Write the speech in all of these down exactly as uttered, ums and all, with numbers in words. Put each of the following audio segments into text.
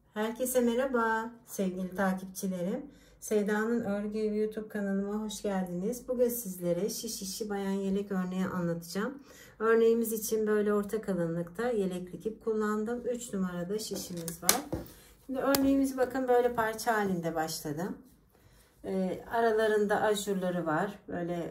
Herkese merhaba sevgili takipçilerim. Seyda'nın Örgü Evi YouTube kanalıma hoş geldiniz. Bugün sizlere şiş işi bayan yelek örneği anlatacağım. Örneğimiz için böyle orta kalınlıkta yeleklik ip kullandım. üç numarada şişimiz var. Şimdi örneğimiz bakın böyle parça halinde başladım. Ee, aralarında ajurları var. Böyle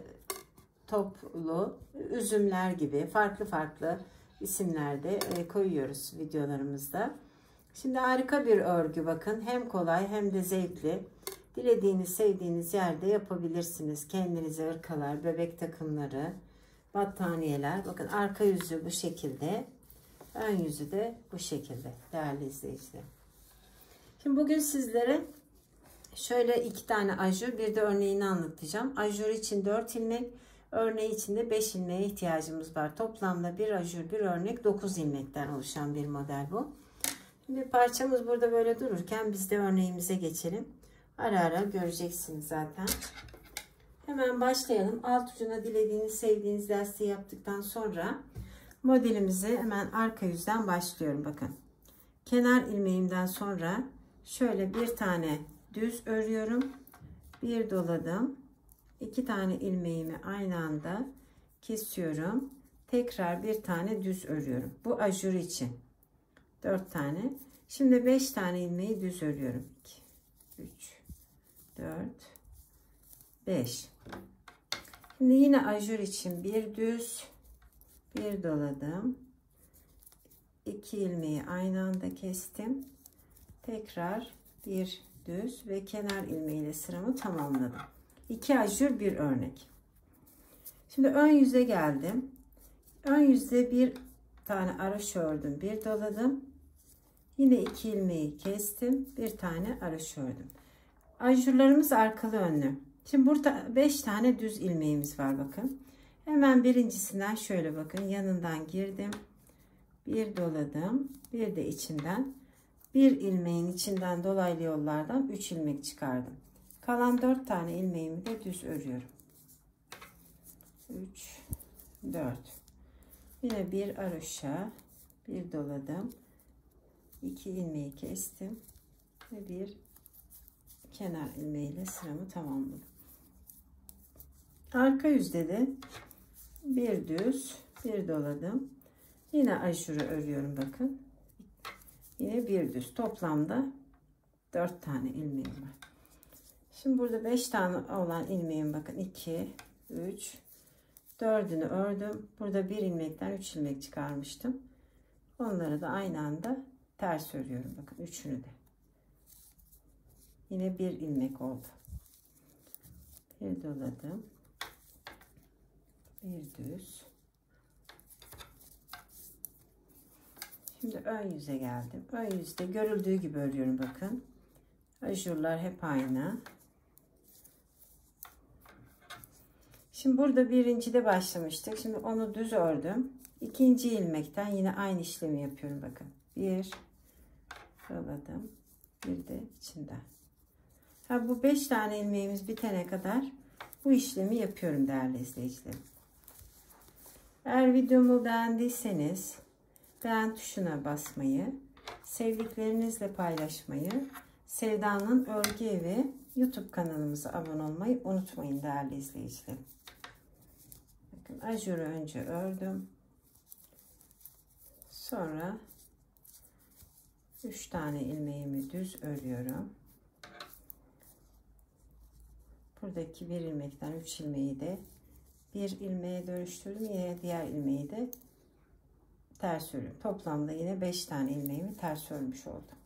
toplu üzümler gibi farklı farklı isimlerde koyuyoruz videolarımızda. Şimdi harika bir örgü bakın. Hem kolay hem de zevkli. Dilediğiniz, sevdiğiniz yerde yapabilirsiniz. Kendinize ırkalar, bebek takımları, battaniyeler. Bakın arka yüzü bu şekilde. Ön yüzü de bu şekilde değerli izleyiciler. Şimdi bugün sizlere şöyle iki tane ajur, bir de örneğini anlatacağım. Ajur için dört ilmek, örneği için de beş ilmeğe ihtiyacımız var. Toplamda bir ajur, bir örnek, dokuz ilmekten oluşan bir model bu. Şimdi parçamız burada böyle dururken biz de örneğimize geçelim. Ara ara göreceksiniz zaten. Hemen başlayalım. Alt ucuna dilediğiniz, sevdiğiniz lastiği yaptıktan sonra modelimize hemen arka yüzden başlıyorum. Bakın. Kenar ilmeğimden sonra şöyle bir tane düz örüyorum. Bir doladım. İki tane ilmeğimi aynı anda kesiyorum. Tekrar bir tane düz örüyorum. Bu ajur için. dört tane. Şimdi beş tane ilmeği düz örüyorum. iki, üç, dört, beş. Şimdi yine ajur için bir düz, bir doladım. iki ilmeği aynı anda kestim. Tekrar bir düz ve kenar ilmeğiyle sıramı tamamladım. iki ajur, bir örnek. Şimdi ön yüze geldim. Ön yüzde bir tane araş ördüm, bir doladım. Yine iki ilmeği kestim, bir tane araş ördüm. Ajurlarımız arkalı önlü. Şimdi burada beş tane düz ilmeğimiz var bakın. Hemen birincisinden şöyle bakın, yanından girdim, bir doladım, bir de içinden bir ilmeğin içinden dolaylı yollardan üç ilmek çıkardım. Kalan dört tane ilmeğimi de düz örüyorum. üç, dört. Yine bir araşa, bir doladım. iki ilmeği kestim ve bir kenar ilmeğiyle sıramı tamamladım. Arka yüzde de bir düz, bir doladım. Yine ajuru örüyorum bakın. Yine bir düz. Toplamda dört tane ilmeğim var. Şimdi burada beş tane olan ilmeğim bakın. iki, üç, dördünü ördüm. Burada bir ilmekten üç ilmek çıkarmıştım. Onları da aynı anda ters örüyorum. Bakın üçünü de. Yine bir ilmek oldu. Bir doladım. Bir düz. Şimdi ön yüze geldim. Ön yüzde görüldüğü gibi örüyorum bakın. Ajurlar hep aynı. Şimdi burada birincide başlamıştık. Şimdi onu düz ördüm. İkinci ilmekten yine aynı işlemi yapıyorum bakın. Bir doladım. Bir de içinden. Ha, bu beş tane ilmeğimiz bitene kadar bu işlemi yapıyorum değerli izleyicilerim. Eğer videomu beğendiyseniz beğen tuşuna basmayı, sevdiklerinizle paylaşmayı, Seyda'nın Örgü Evi YouTube kanalımıza abone olmayı unutmayın değerli izleyicilerim. Bakın ajuru önce ördüm. Sonra üç tane ilmeğimi düz örüyorum. Buradaki bir ilmekten üç ilmeği de bir ilmeğe dönüştürdüm. Yine diğer ilmeği de ters örüyorum. Toplamda yine beş tane ilmeğimi ters örmüş oldum.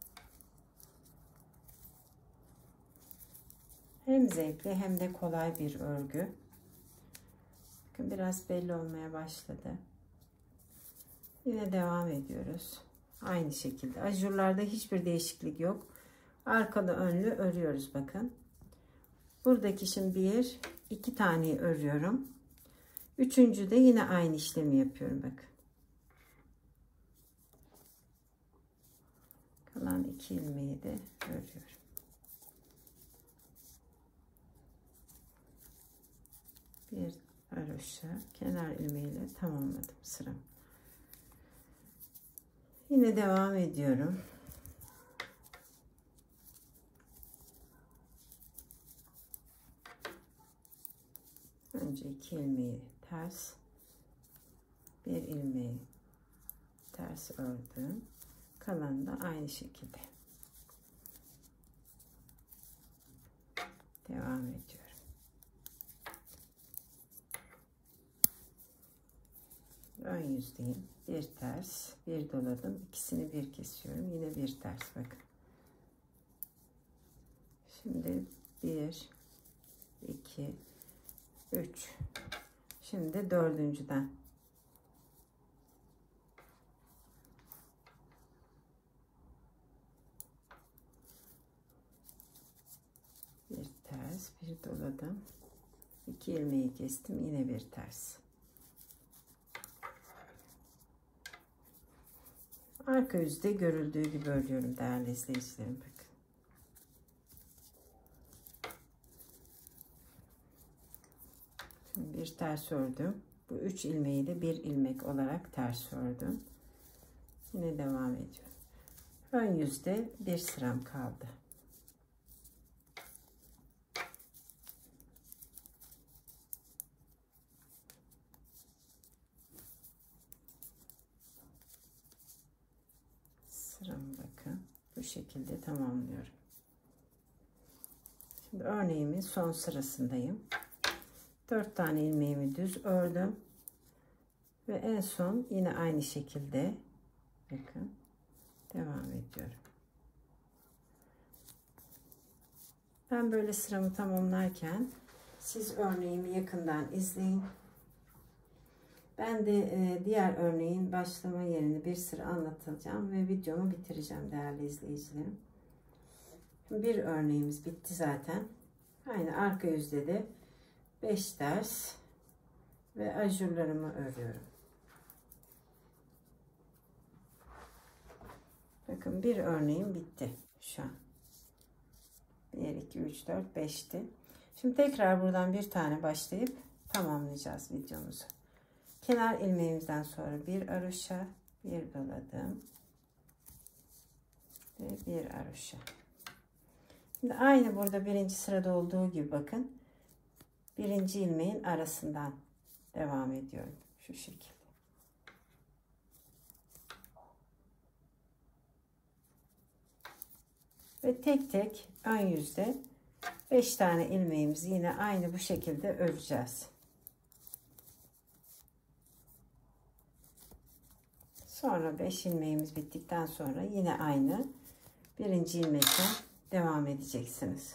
Hem zevkli hem de kolay bir örgü. Bakın biraz belli olmaya başladı. Yine devam ediyoruz. Aynı şekilde. Ajurlarda hiçbir değişiklik yok. Arkalı önlü örüyoruz bakın. Buradaki şimdi bir, iki taneyi örüyorum. Üçüncü de yine aynı işlemi yapıyorum bakın. Kalan iki ilmeği de örüyorum. Bir haroşa kenar ilmeğiyle tamamladım sıramı. Yine devam ediyorum. Önce iki ilmeği ters, bir ilmeği ters ördüm. Kalanı da aynı şekilde devam ediyorum. Ön yüzdeyim. Bir ters, bir doladım. İkisini bir kesiyorum. Yine bir ters. Bakın. Şimdi bir, iki, üç. Şimdi dördüncüden. Bir ters, bir doladım. İki ilmeği kestim. Yine bir ters. Arka yüzde görüldüğü gibi örüyorum değerli izleyicilerim. Bakın. Şimdi bir ters ördüm. Bu üç ilmeği de bir ilmek olarak ters ördüm. Yine devam ediyorum. Ön yüzde bir sıram kaldı. Sıramı bakın. Bu şekilde tamamlıyorum. Şimdi örneğimin son sırasındayım. dört tane ilmeğimi düz ördüm. Ve en son yine aynı şekilde bakın devam ediyorum. Ben böyle sıramı tamamlarken siz örneğimi yakından izleyin. Ben de e, diğer örneğin başlama yerini bir sıra anlatacağım ve videomu bitireceğim değerli izleyicilerim. Bir örneğimiz bitti zaten. Aynı arka yüzde de beş ters ve ajurlarımı örüyorum. Bakın bir örneğim bitti şu an. bir, iki, üç, dört, beşti. Şimdi tekrar buradan bir tane başlayıp tamamlayacağız videomuzu. Kenar ilmeğimizden sonra bir haroşa, bir doladım ve bir haroşa. Şimdi aynı burada birinci sırada olduğu gibi bakın. Birinci ilmeğin arasından devam ediyorum. Şu şekilde. Ve tek tek ön yüzde beş tane ilmeğimizi yine aynı bu şekilde öreceğiz. Sonra beş ilmeğimiz bittikten sonra yine aynı birinci ilmekten devam edeceksiniz.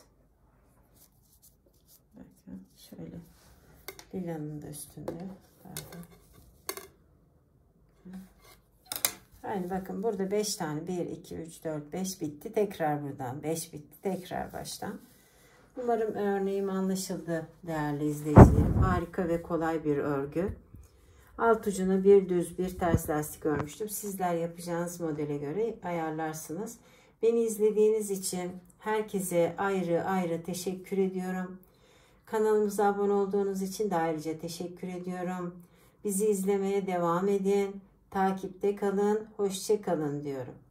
Bakın şöyle lilanın da üstünde. Aynı bakın burada beş tane bir, iki, üç, dört, beş bitti. Tekrar buradan beş bitti. Tekrar baştan. Umarım örneğim anlaşıldı değerli izleyicilerim. Harika ve kolay bir örgü. Alt ucuna bir düz bir ters lastik örmüştüm. Sizler yapacağınız modele göre ayarlarsınız. Beni izlediğiniz için herkese ayrı ayrı teşekkür ediyorum. Kanalımıza abone olduğunuz için de ayrıca teşekkür ediyorum. Bizi izlemeye devam edin. Takipte kalın. Hoşça kalın diyorum.